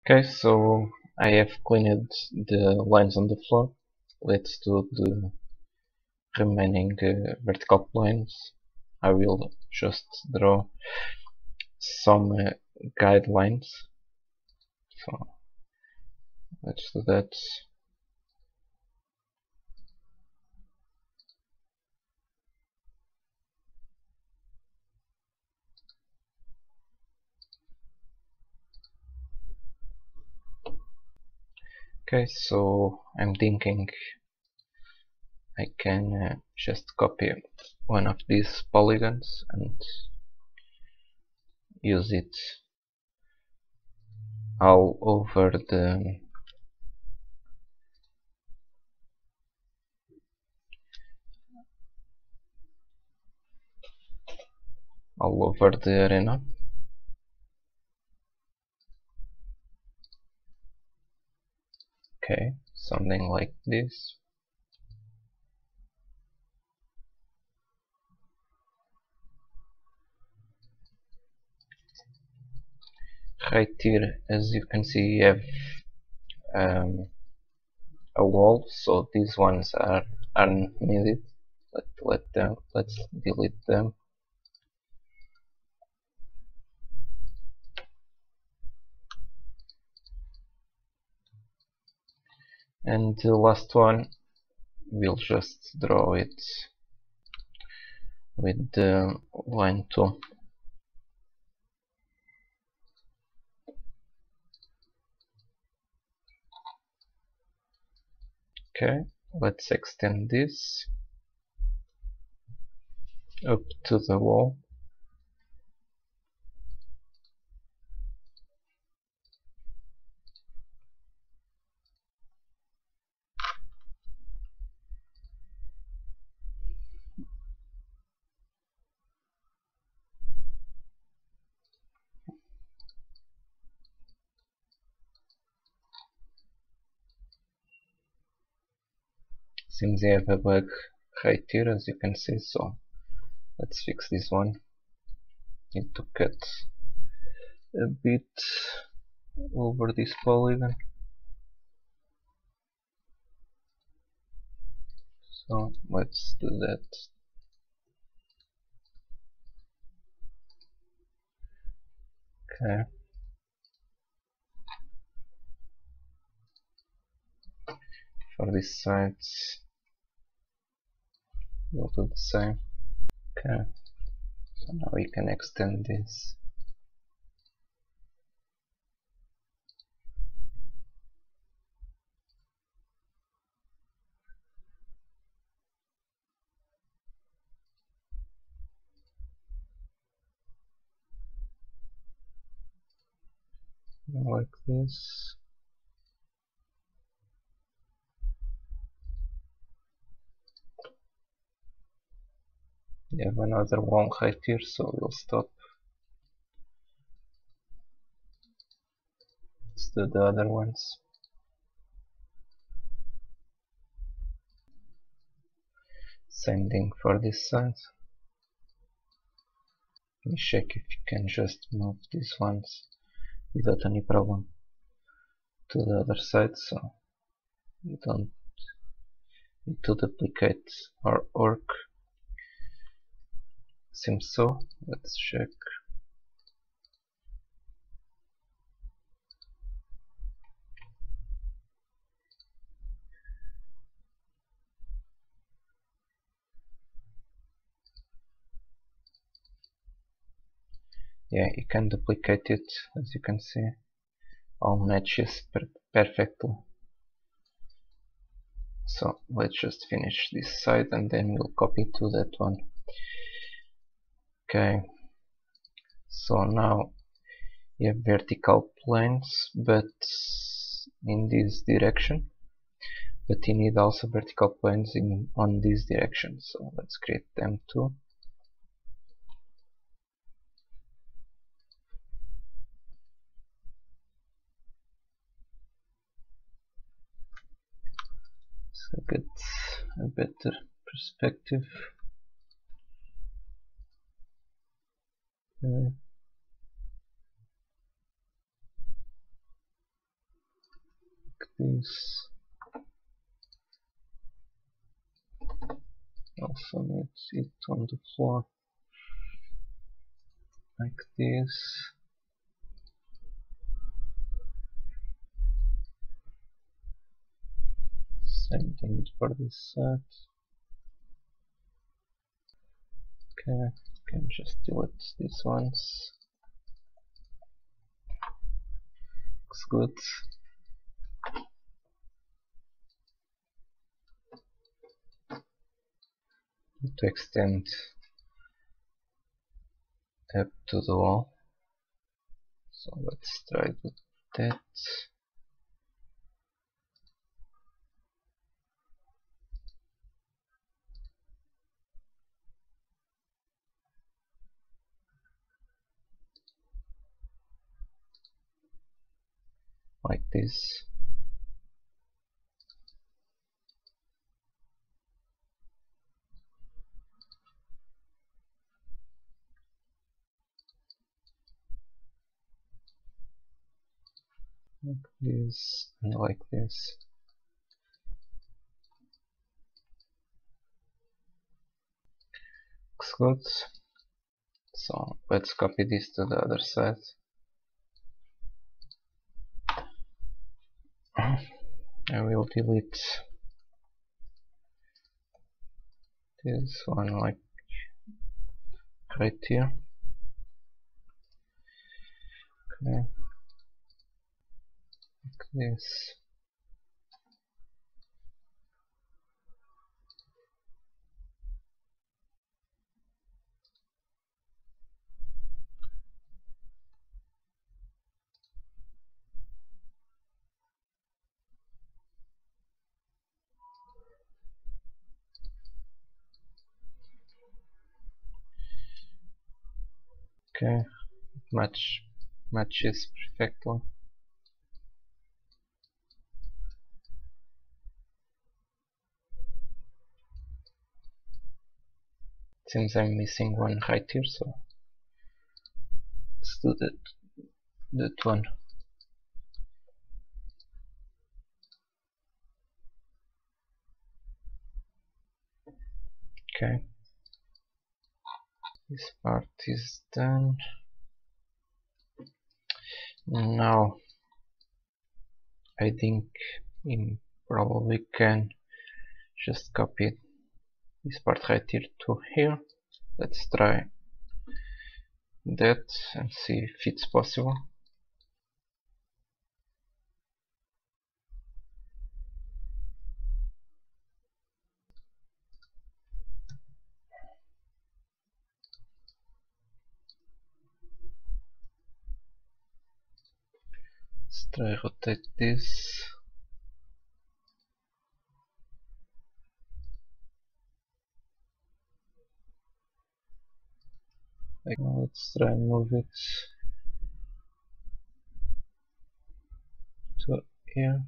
Okay, so I have cleaned the lines on the floor. Let's do the remaining vertical planes. I will just draw some guidelines. So let's do that. Okay, so I'm thinking I can just copy one of these polygons and use it all over the arena. Okay, something like this. Right here, as you can see, you have a wall, so these ones aren't needed. Let's delete them. And the last one, we'll just draw it with the line tool. Okay, let's extend this up to the wall. Seems I have a bug right here, as you can see, so let's fix this one. Need to cut a bit over this polygon. So let's do that. Okay. For this side, we'll do the same. Okay. So now we can extend this. Like this. We have another one right here, so we'll stop. Let's do the other ones. Same thing for this side. Let me check if you can just move these ones without any problem to the other side, so you don't need to duplicate our work. Seems so. Let's check. Yeah, you can duplicate it, as you can see. All matches perfectly. So let's just finish this side and then we'll copy to that one. Okay, so now you have vertical planes, but in this direction. But you need also vertical planes on this direction. So let's create them too. So get a better perspective. Okay. this. Also need it on the floor like this. Same thing for this side. Okay, can just delete these ones. Looks good. To extend up to the wall. So let's try with that. Like this. Like this and like this. Looks good. So let's copy this to the other side. I will delete this one like right here. Okay. Like this. Okay, matches perfectly. Seems I'm missing one right here, so let's do that one. Okay, this part is done. Now I think we probably can just copy this part right here to here. Let's try that and see if it's possible. Let's try rotate this. Now let's try and move it to here.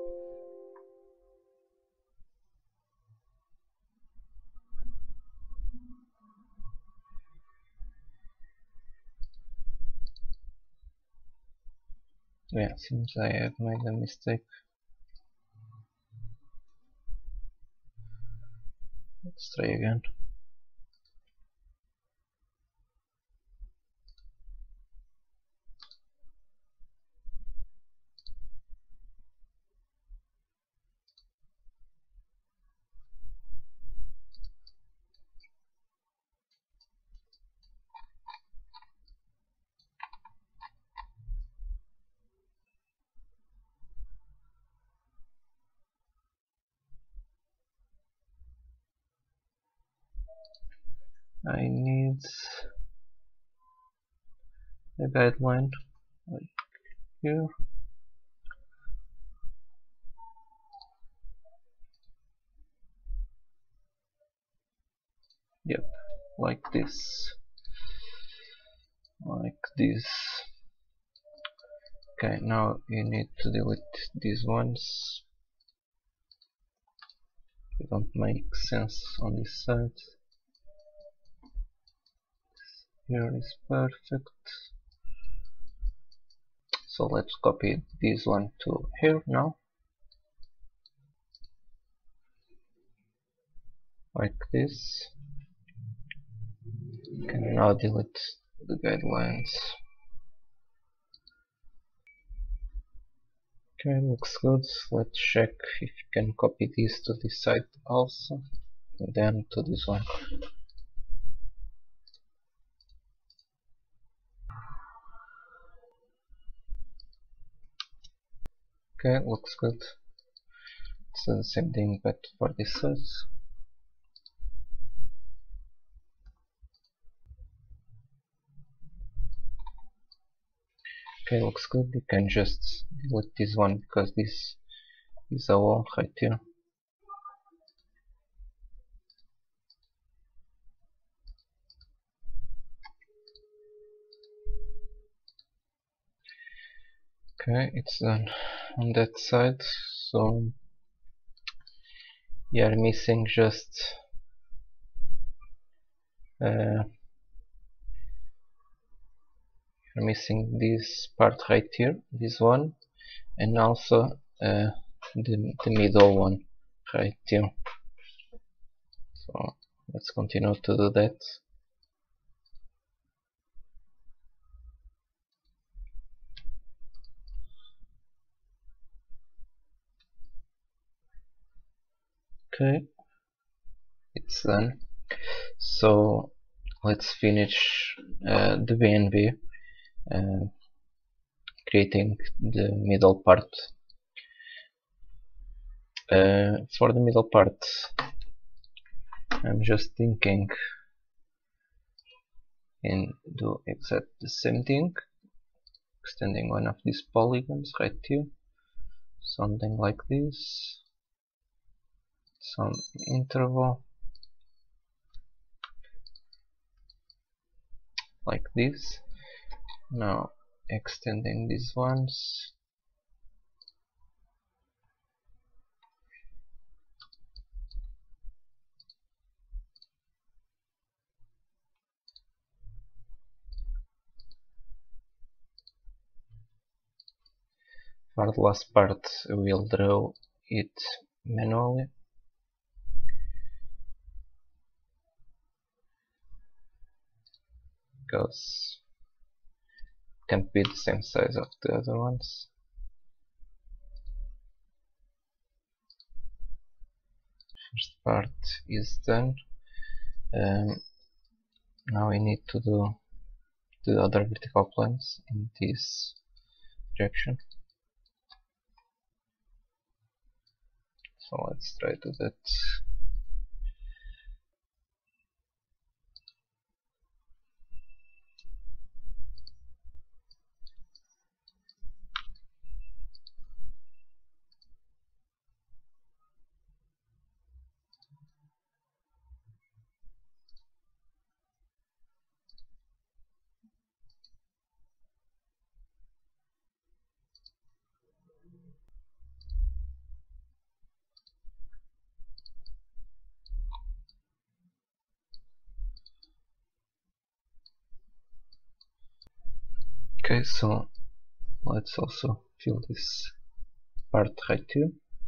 Yeah, seems I have made a mistake. Let's try again. I need a guideline like here. Yep, like this. Like this. Okay, now you need to delete these ones. They don't make sense on this side. Here is perfect. So let's copy this one to here now. like this. You can now delete the guidelines. Okay, looks good. Let's check if you can copy this to this side also, and then to this one. Okay, looks good. It's the same thing but for this side. Okay, looks good. You can just delete this one because this is a wall right here. Okay, it's done on that side. So you are missing just you're missing this part right here, this one, and also the middle one right here. So let's continue to do that. Okay, it's done. So let's finish the BNB, creating the middle part. For the middle part, I'm just thinking and do exactly the same thing, extending one of these polygons right here, something like this, some interval like this. Now extending these ones, for the last part we'll draw it manually, because it can't be the same size of the other ones. First part is done. Now we need to do the other vertical planes in this direction. So let's try to do that. Okay, so let's also fill this part right here.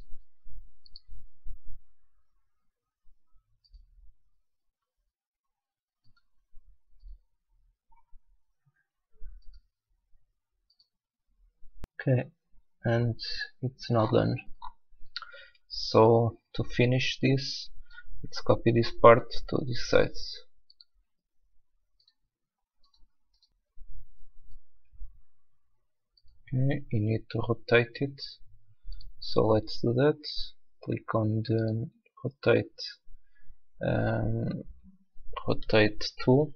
Okay, and it's now done. So to finish this, let's copy this part to this side. Okay, you need to rotate it. So let's do that. Click on the rotate tool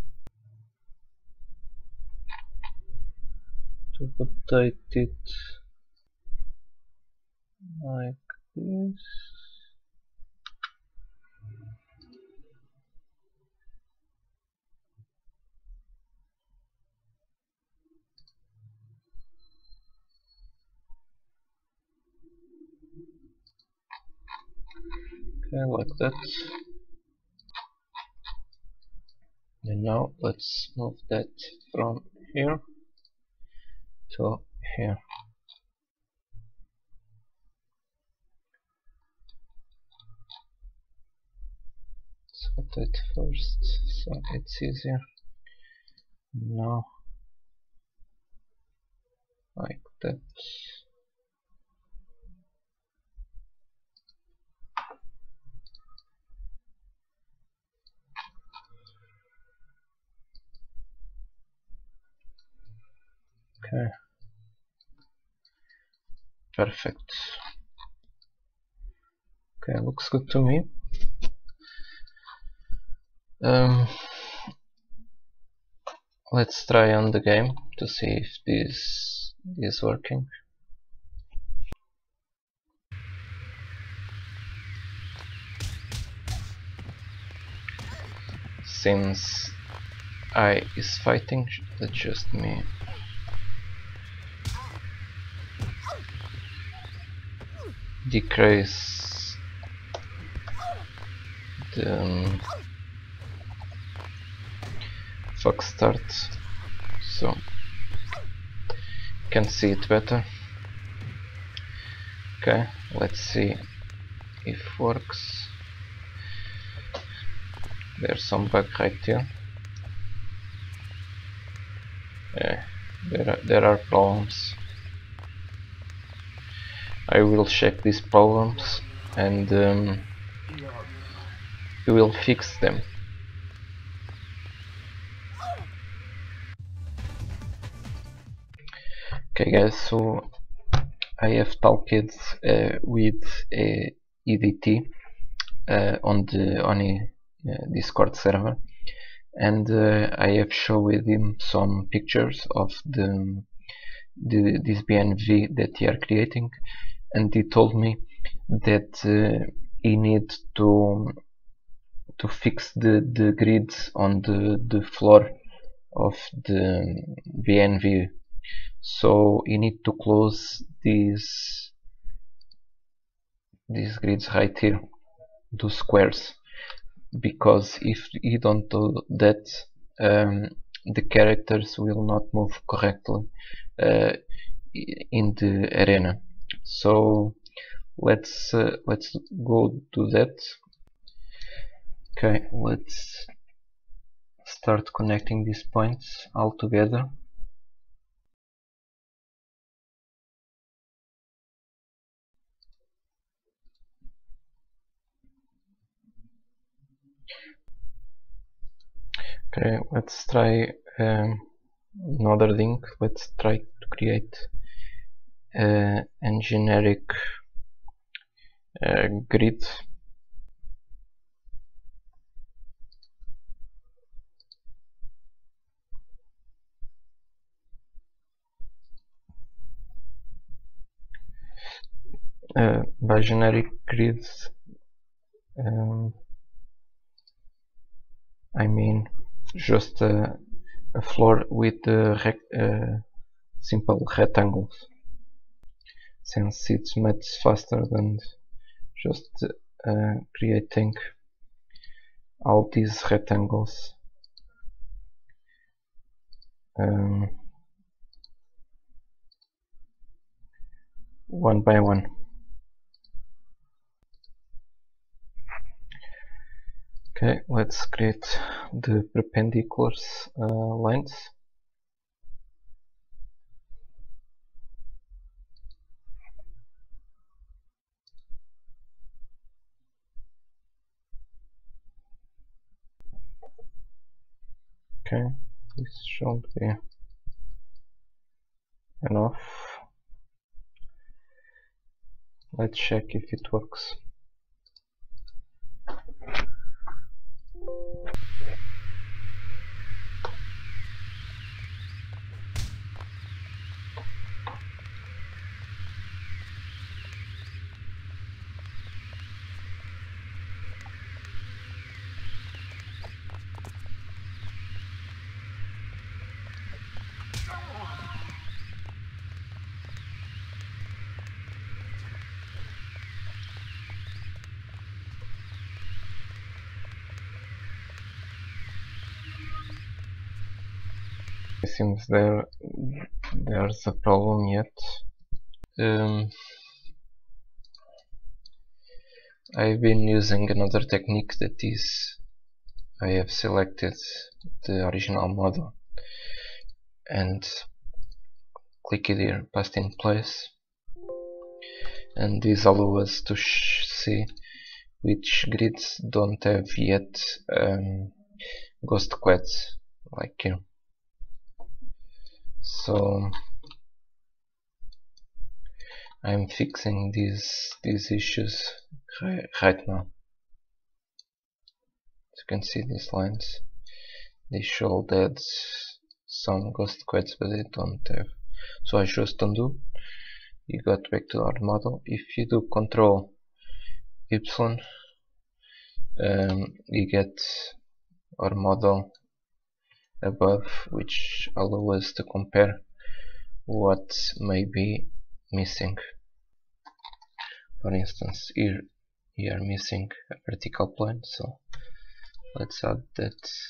to rotate it like this. Okay, like that. And now let's move that from here to here. rotate first, so it's easier. Now, like that. Okay. Perfect. Okay, looks good to me. Let's try on the game to see if this is working. Since I is fighting, let's just me decrease the fox start so you can see it better. Okay, let's see if works. There's some bug right here. There are problems. I will check these problems and we will fix them. Okay guys, so I have talked with EDT on a Discord server, and I have showed him some pictures of this BNV that he are creating, and he told me that he needs to fix the grids on the floor of the BNV. So you need to close these grids right here, those squares, because if you don't do that, the characters will not move correctly in the arena. So let's go do that. Okay, let's start connecting these points all together. Okay, let's try another thing. Let's try to create a generic grid. By generic grids, I mean just a floor with simple rectangles, since it's much faster than just creating all these rectangles one by one. Okay, let's create the perpendiculars lines. Okay, this should be enough. Let's check if it works. It seems there's a problem yet. I've been using another technique that is I have selected the original model and click it here, paste in place, and this allows us to see which grids don't have yet ghost quads, like here. So I'm fixing these issues right now. As you can see, these lines, they show that some ghost quads, but they don't have. So I just undo. You got back to our model. If you do Control Y, you get our model above, which allows us to compare what may be missing. For instance, here we are missing a vertical plane, so let's add that.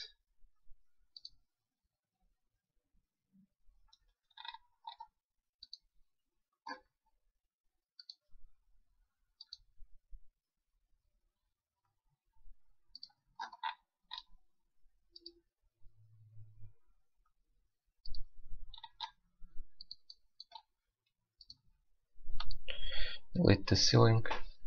Delete the ceiling.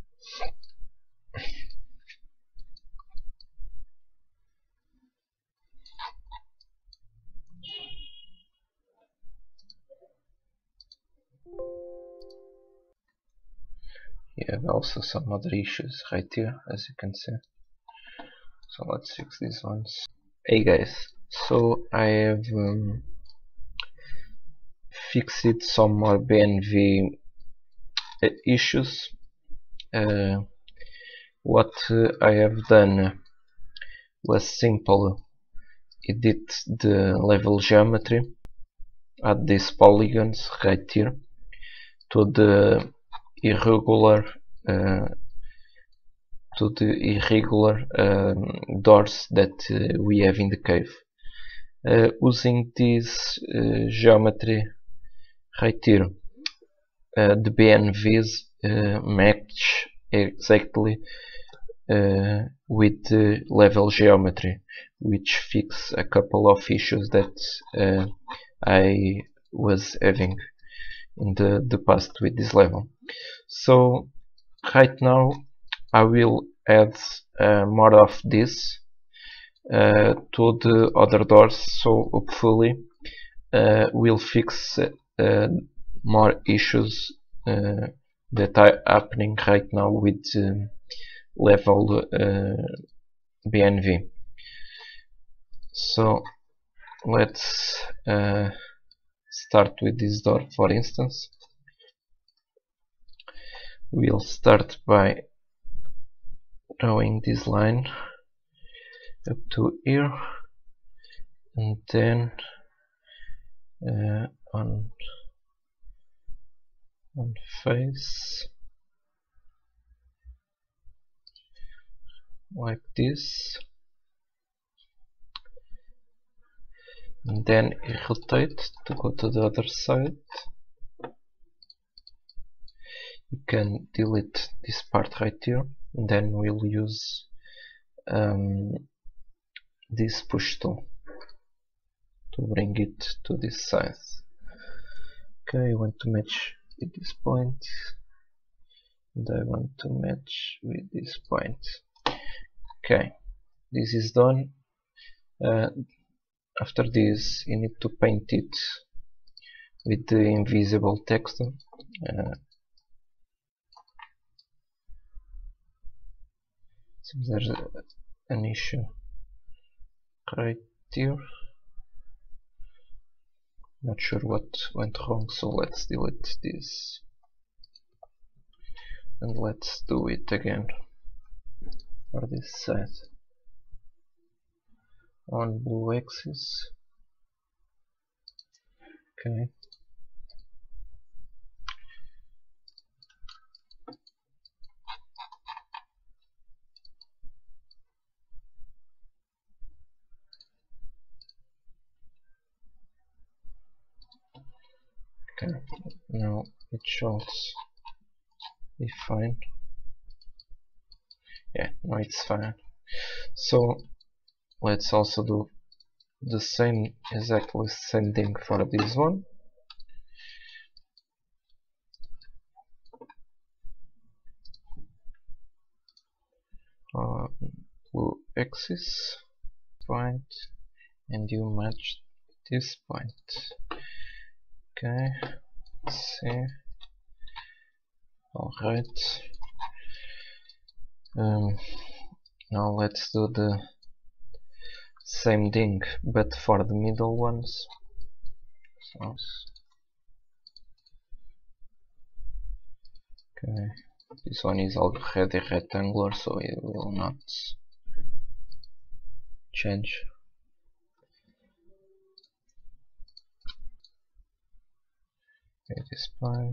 You have also some other issues right here, as you can see. So let's fix these ones. Hey guys, so I have fixed some more BNV issues. What I have done was simple edit the level geometry, add these polygons right here to the irregular doors that we have in the cave. Using this geometry right here, the BNVs match exactly with the level geometry, which fix a couple of issues that I was having in the past with this level. So right now I will add more of this to the other doors, so hopefully we'll fix more issues that are happening right now with level BNV. So let's start with this door, for instance. We'll start by drawing this line up to here, and then on face like this, and then rotate to go to the other side. You can delete this part right here, and then we'll use this push tool to bring it to this size. Okay, I want to match with this point, and I want to match with this point. Okay, this is done. After this, you need to paint it with the invisible text. Seems there's an issue right here. Not sure what went wrong, so let's delete this and let's do it again for this side. On blue axis. Okay. Okay, now it should be fine. Yeah, now it's fine. So let's also do the same, exactly same thing for this one. Blue axis point, and you match this point. Okay, let's see. Alright. Now let's do the same thing but for the middle ones. So, okay, this one is already rectangular, so it will not change. At this point,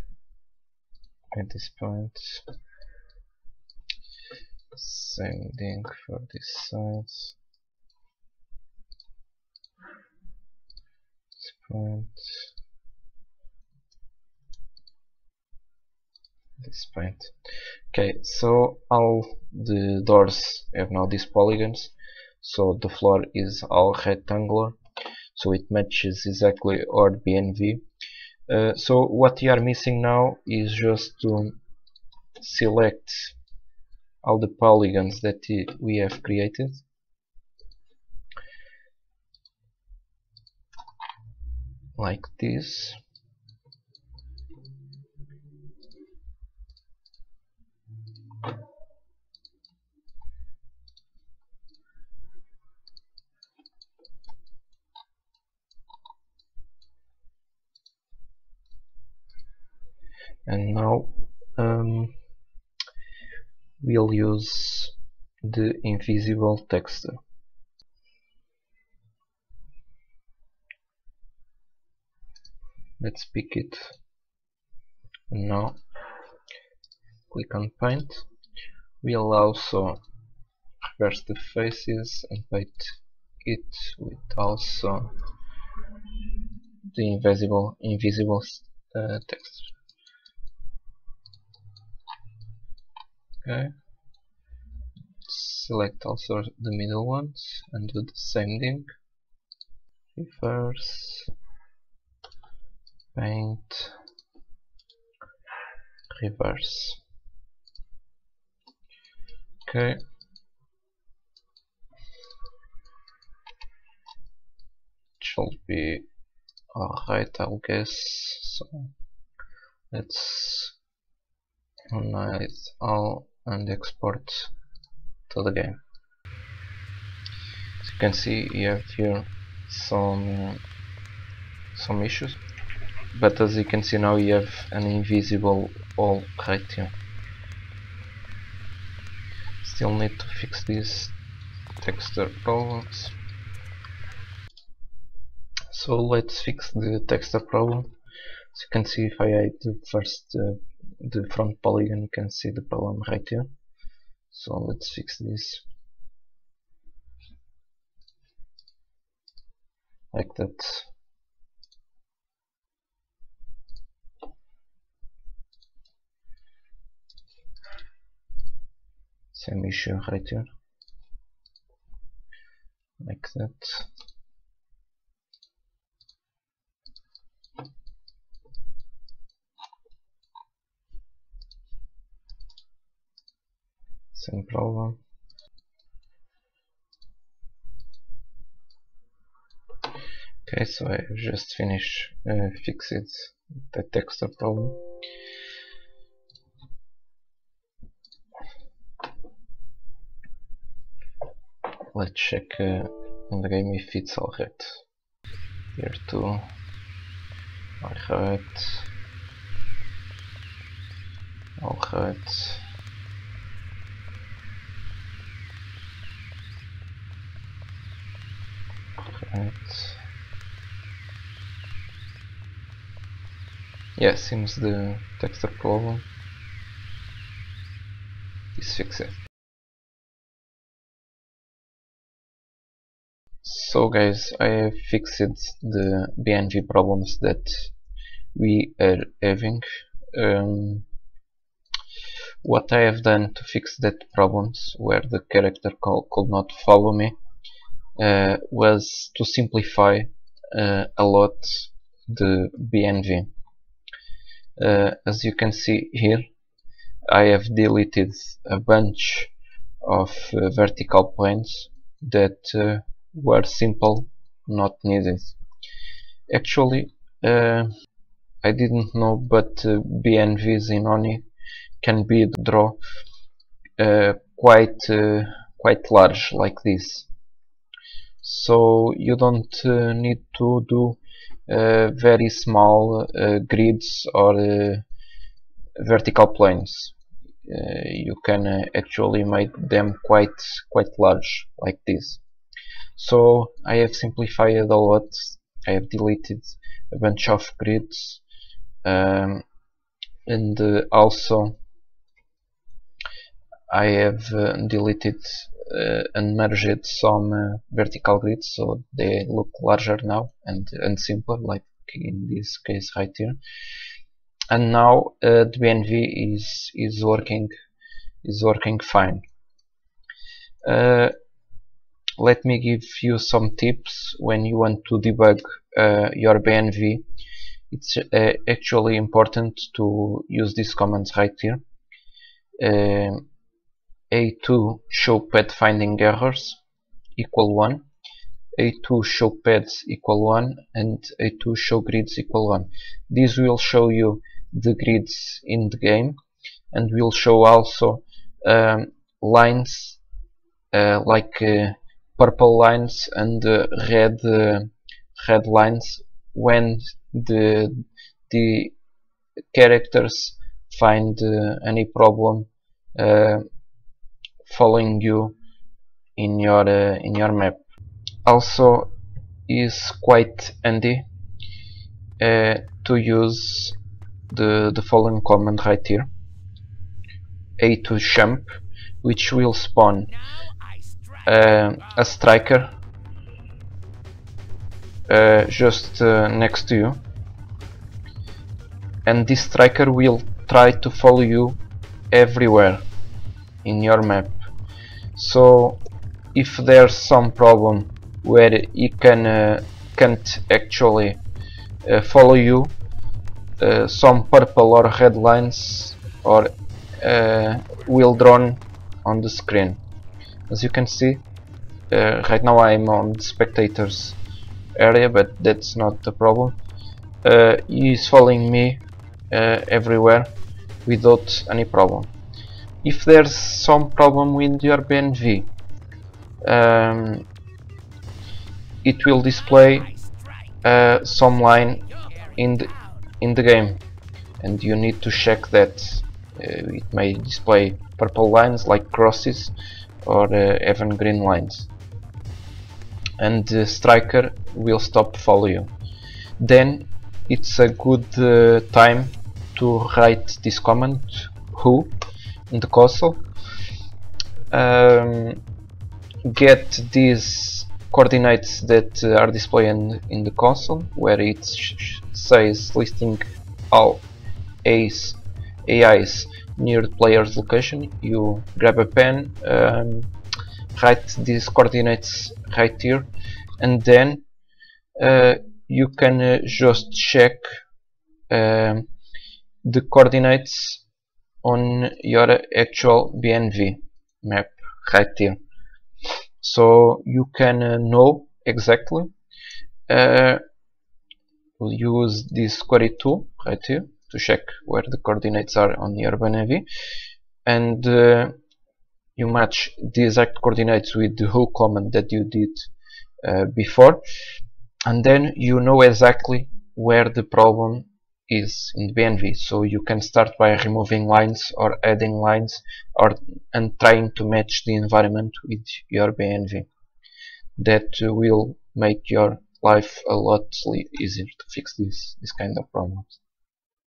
at this point, same thing for this side. This point, this point. Okay, so all the doors have now these polygons, so the floor is all rectangular, so it matches exactly our BNV. So what you are missing now is just to select all the polygons that we have created, like this. And now we'll use the invisible texture. Let's pick it. And now click on paint. We'll also reverse the faces and paint it with also the invisible texture. Okay. Select also the middle ones and do the same thing. Reverse, paint, reverse. Okay. It should be alright, I'll guess. So let's hide all and export to the game. As you can see, you have here some issues, but as you can see now, you have an invisible wall right here. Still need to fix these texture problems. So let's fix the texture problem. As you can see, if I hide the first the front polygon, you can see the problem right here. So let's fix this like that. Same issue right here, like that. Same problem. Okay, so I just finished fixed the texture problem. Let's check in the game if it's alright. Here too. Alright. Alright. Alright. Yeah, seems the texture problem is fixed. So guys, I have fixed the BNV problems that we are having. What I have done to fix that problems where the character could not follow me was to simplify a lot the BNV. As you can see here, I have deleted a bunch of vertical planes that were simple, not needed. Actually, I didn't know, but BNVs in ONI can be drawn quite large like this. So you don't need to do very small grids or vertical planes. You can actually make them quite large like this. So I have simplified a lot. I have deleted a bunch of grids, and also I have deleted and merged some vertical grids, so they look larger now and simpler, like in this case right here. And now the BNV is working fine. Let me give you some tips when you want to debug your BNV. It's actually important to use these commands right here. A2 show path finding errors equal 1, A2 show paths equal 1, and A2 show grids equal 1. This will show you the grids in the game, and will show also lines like purple lines and red lines when the characters find any problem following you in your map. Also is quite handy to use the following command right here, A2 jump, which will spawn a striker just next to you, and this striker will try to follow you everywhere in your map. So if there's some problem where he can't actually follow you, some purple or red lines will drawn on the screen. As you can see, right now I'm on the spectators area, but that's not the problem. He is following me everywhere without any problem. If there's some problem with your BNV, it will display some line in the game, and you need to check that. It may display purple lines like crosses or even green lines, and the striker will stop follow you. Then it's a good time to write this command who in the console. Get these coordinates that are displayed in the console, where it says listing all AIs near the player's location. You grab a pen, write these coordinates right here, and then you can just check the coordinates on your actual BNV map right here, so you can know exactly. We'll use this query tool right here to check where the coordinates are on your BNV, and you match the exact coordinates with the who command that you did before, and then you know exactly where the problem is in the BNV. So you can start by removing lines or adding lines, and trying to match the environment with your BNV. That will make your life a lot easier to fix this kind of problems.